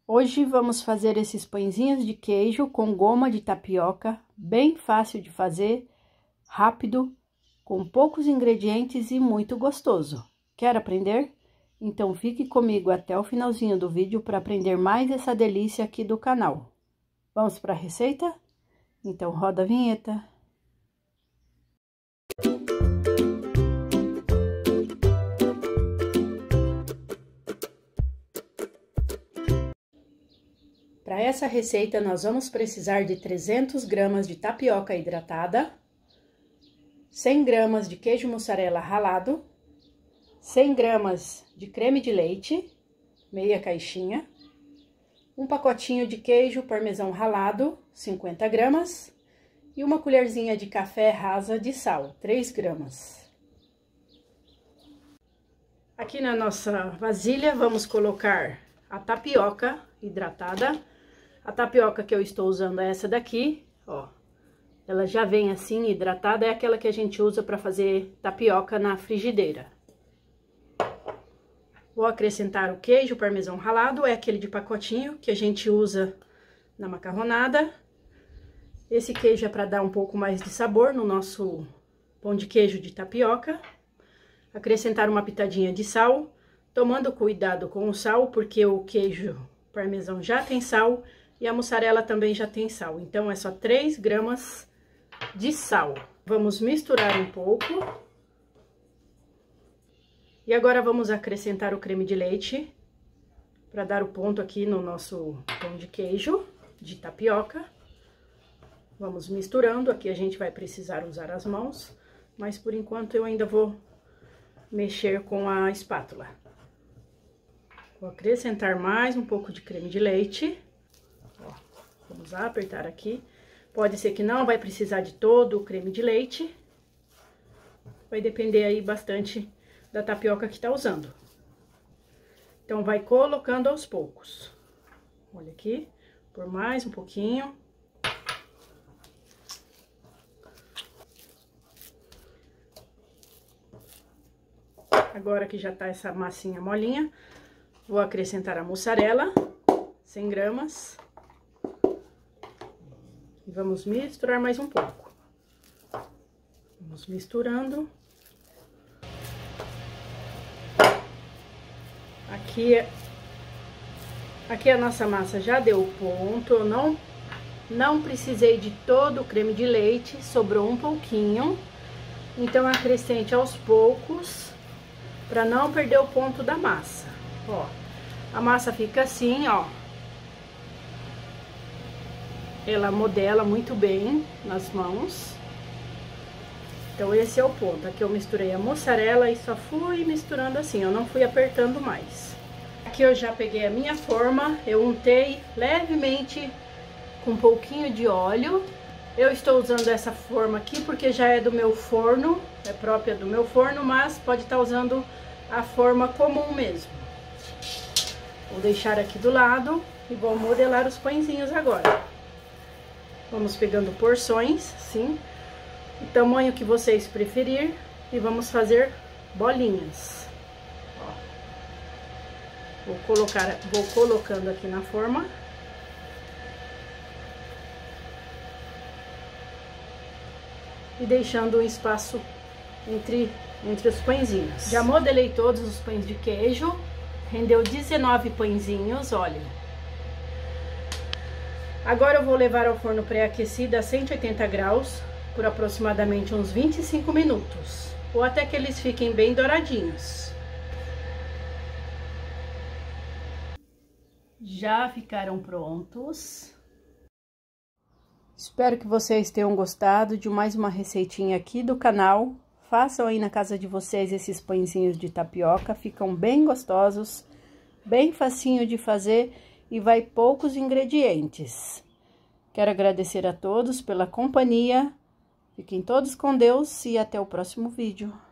Hoje vamos fazer esses pãezinhos de queijo com goma de tapioca, bem fácil de fazer, rápido, com poucos ingredientes e muito gostoso. Quer aprender? Então fique comigo até o finalzinho do vídeo para aprender mais essa delícia aqui do canal. Vamos para a receita? Então roda a vinheta. Para essa receita, nós vamos precisar de 300 gramas de tapioca hidratada, 100 gramas de queijo mussarela ralado, 100 gramas de creme de leite, meia caixinha, um pacotinho de queijo parmesão ralado, 50 gramas, e uma colherzinha de café rasa de sal, 3 gramas. Aqui na nossa vasilha, vamos colocar a tapioca hidratada. A tapioca que eu estou usando é essa daqui, ó. Ela já vem assim, hidratada, é aquela que a gente usa para fazer tapioca na frigideira. Vou acrescentar o queijo parmesão ralado, é aquele de pacotinho que a gente usa na macarronada. Esse queijo é para dar um pouco mais de sabor no nosso pão de queijo de tapioca. Acrescentar uma pitadinha de sal, tomando cuidado com o sal, porque o queijo parmesão já tem sal e a mussarela também já tem sal. Então, é só 3 gramas de sal. Vamos misturar um pouco. E agora, vamos acrescentar o creme de leite, para dar o ponto aqui no nosso pão de queijo de tapioca. Vamos misturando, aqui a gente vai precisar usar as mãos, mas por enquanto eu ainda vou mexer com a espátula. Vou acrescentar mais um pouco de creme de leite. Ó, vamos apertar aqui. Pode ser que não vai precisar de todo o creme de leite. Vai depender aí bastante da tapioca que tá usando. Então, vai colocando aos poucos. Olha aqui, por mais um pouquinho. Agora que já tá essa massinha molinha, vou acrescentar a mussarela, 100 gramas. E vamos misturar mais um pouco. Vamos misturando. Aqui a nossa massa já deu o ponto, eu não precisei de todo o creme de leite, sobrou um pouquinho. Então, acrescente aos poucos, para não perder o ponto da massa. Ó, a massa fica assim, ó. Ela modela muito bem nas mãos. Então, esse é o ponto. Aqui eu misturei a mussarela e só fui misturando assim, eu não fui apertando mais. Aqui eu já peguei a minha forma, eu untei levemente com um pouquinho de óleo. Eu estou usando essa forma aqui porque já é do meu forno, é própria do meu forno, mas pode estar usando a forma comum mesmo. Vou deixar aqui do lado e vou modelar os pãezinhos agora. Vamos pegando porções, sim, o tamanho que vocês preferir, e vamos fazer bolinhas. Ó. Vou colocando aqui na forma. E deixando um espaço entre os pãezinhos. Já modelei todos os pães de queijo, rendeu 19 pãezinhos, olha. Agora eu vou levar ao forno pré-aquecido a 180 graus por aproximadamente uns 25 minutos, ou até que eles fiquem bem douradinhos. Já ficaram prontos. Espero que vocês tenham gostado de mais uma receitinha aqui do canal. Façam aí na casa de vocês esses pãezinhos de tapioca, ficam bem gostosos, bem facinho de fazer e vai poucos ingredientes. Quero agradecer a todos pela companhia, fiquem todos com Deus e até o próximo vídeo.